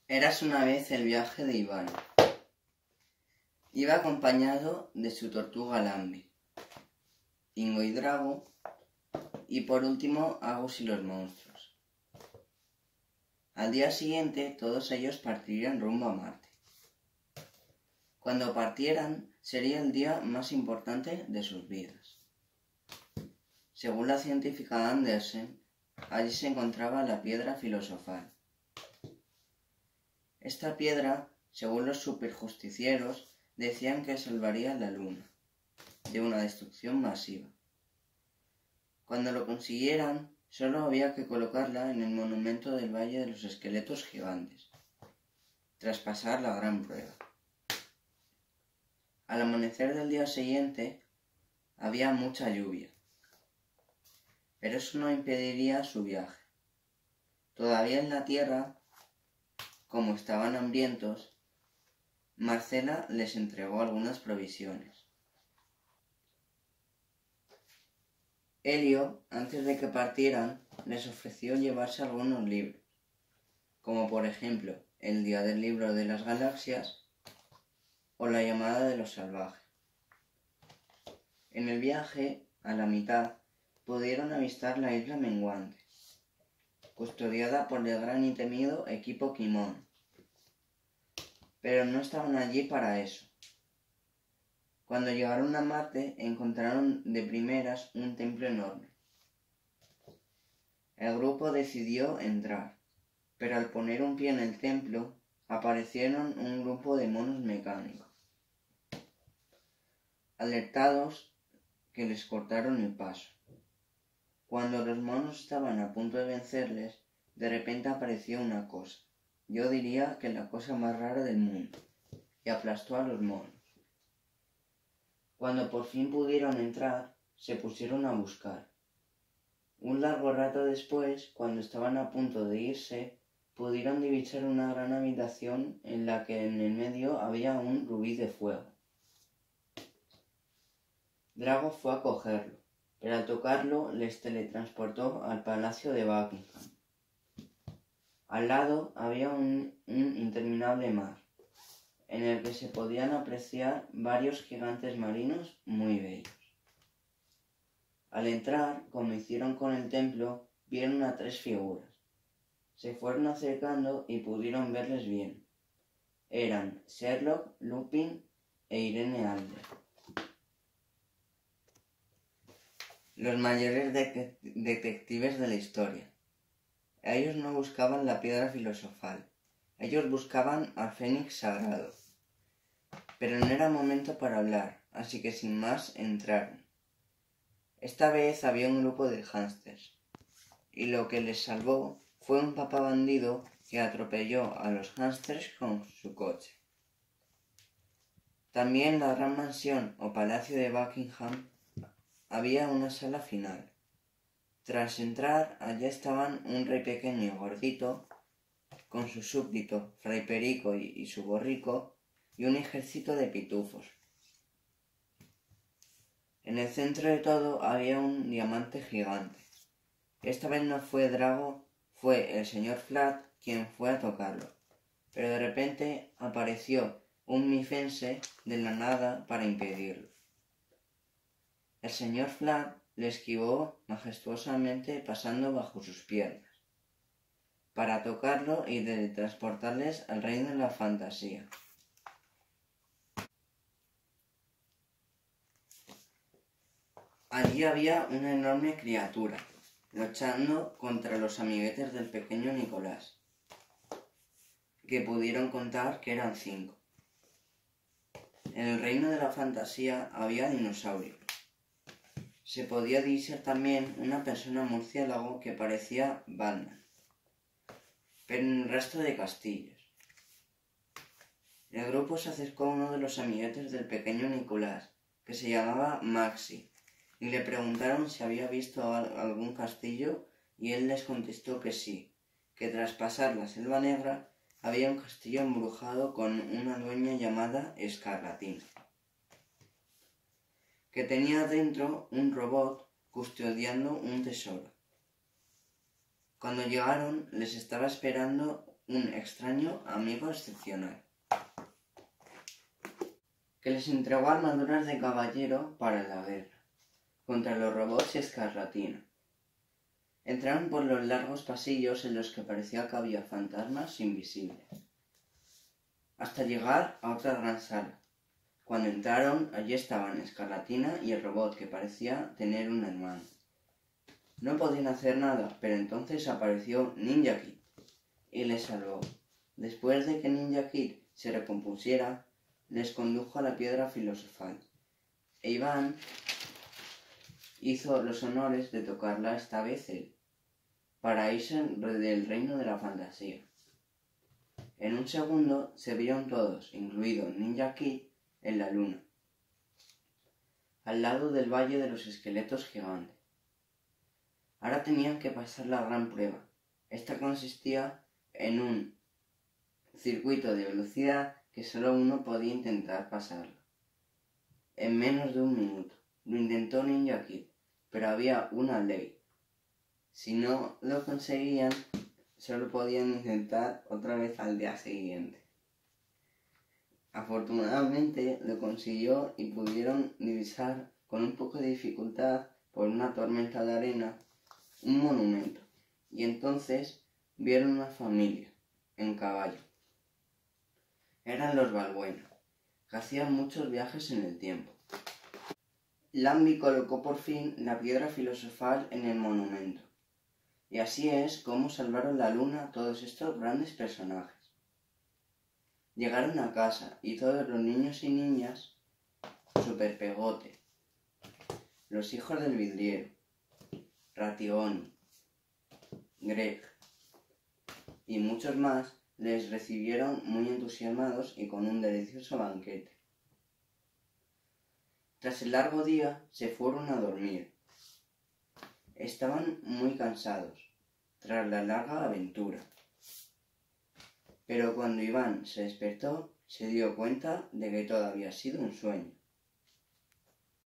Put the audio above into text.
Érase una vez el viaje de Iván. Iba acompañado de su tortuga Lambi, Pingo y Drago, y por último Agus y los monstruos. Al día siguiente todos ellos partirían rumbo a Marte. Cuando partieran sería el día más importante de sus vidas. Según la científica Andersen, allí se encontraba la piedra filosofal. Esta piedra, según los superjusticieros, decían que salvaría la Luna de una destrucción masiva. Cuando lo consiguieran, solo había que colocarla en el monumento del Valle de los Esqueletos Gigantes, tras pasar la gran prueba. Al amanecer del día siguiente, había mucha lluvia, pero eso no impediría su viaje. Todavía en la Tierra, como estaban hambrientos, Marcela les entregó algunas provisiones. Helio, antes de que partieran, les ofreció llevarse algunos libros, como por ejemplo El Día del Libro de las Galaxias o La Llamada de los Salvajes. En el viaje, a la mitad, pudieron avistar la isla Menguante, custodiada por el gran y temido equipo Quimón. Pero no estaban allí para eso. Cuando llegaron a Marte, encontraron de primeras un templo enorme. El grupo decidió entrar, pero al poner un pie en el templo, aparecieron un grupo de monos mecánicos. Alertados, que les cortaron el paso. Cuando los monos estaban a punto de vencerles, de repente apareció una cosa. Yo diría que la cosa más rara del mundo, y aplastó a los monos. Cuando por fin pudieron entrar, se pusieron a buscar. Un largo rato después, cuando estaban a punto de irse, pudieron divisar una gran habitación en la que en el medio había un rubí de fuego. Drago fue a cogerlo, pero al tocarlo les teletransportó al palacio de Buckingham. Al lado había un interminable mar, en el que se podían apreciar varios gigantes marinos muy bellos. Al entrar, como hicieron con el templo, vieron a 3 figuras. Se fueron acercando y pudieron verles bien. Eran Sherlock, Lupin e Irene Adler, los mayores detectives de la historia. Ellos no buscaban la piedra filosofal, ellos buscaban al fénix sagrado. Pero no era momento para hablar, así que sin más entraron. Esta vez había un grupo de hámsters, y lo que les salvó fue un papá bandido que atropelló a los hámsters con su coche. También en la gran mansión o palacio de Buckingham había una sala final. Tras entrar, allá estaban un rey pequeño y gordito, con su súbdito, Fray Perico y su borrico, y un ejército de pitufos. En el centro de todo había un diamante gigante. Esta vez no fue Drago, fue el señor Flat quien fue a tocarlo, pero de repente apareció un mifense de la nada para impedirlo. El señor Flat le esquivó majestuosamente pasando bajo sus piernas, para tocarlo y teletransportarles al reino de la fantasía. Allí había una enorme criatura, luchando contra los amiguetes del pequeño Nicolás, que pudieron contar que eran 5. En el reino de la fantasía había dinosaurios. Se podía divisar también una persona murciélago que parecía Batman, pero en el resto de castillos. El grupo se acercó a uno de los amiguetes del pequeño Nicolás, que se llamaba Maxi, y le preguntaron si había visto algún castillo, y él les contestó que sí, que tras pasar la Selva Negra había un castillo embrujado con una dueña llamada Escarlatina, que tenía dentro un robot custodiando un tesoro. Cuando llegaron, les estaba esperando un extraño amigo excepcional, que les entregó armaduras de caballero para la guerra, contra los robots y Escarlatina. Entraron por los largos pasillos en los que parecía que había fantasmas invisibles, hasta llegar a otra gran sala. Cuando entraron, allí estaban Escarlatina y el robot, que parecía tener un hermano. No podían hacer nada, pero entonces apareció Ninja Kid y les salvó. Después de que Ninja Kid se recompusiera, les condujo a la piedra filosofal, e Iván hizo los honores de tocarla esta vez él, para irse del reino de la fantasía. En un segundo se vieron todos, incluido Ninja Kid, en la luna, al lado del Valle de los Esqueletos Gigantes. Ahora tenían que pasar la gran prueba. Esta consistía en un circuito de velocidad que solo uno podía intentar pasarlo en menos de un minuto. Lo intentó Ninja Kid, pero había una ley. Si no lo conseguían, solo podían intentar otra vez al día siguiente. Afortunadamente lo consiguió y pudieron divisar con un poco de dificultad por una tormenta de arena un monumento, y entonces vieron una familia en caballo. Eran los Balbuena, que hacían muchos viajes en el tiempo. Lambi colocó por fin la piedra filosofal en el monumento, y así es como salvaron la luna todos estos grandes personajes. Llegaron a casa y todos los niños y niñas, Super Pegote, los hijos del vidriero, Ratigoni, Greg y muchos más les recibieron muy entusiasmados y con un delicioso banquete. Tras el largo día se fueron a dormir. Estaban muy cansados tras la larga aventura. Pero cuando Iván se despertó, se dio cuenta de que todo había sido un sueño.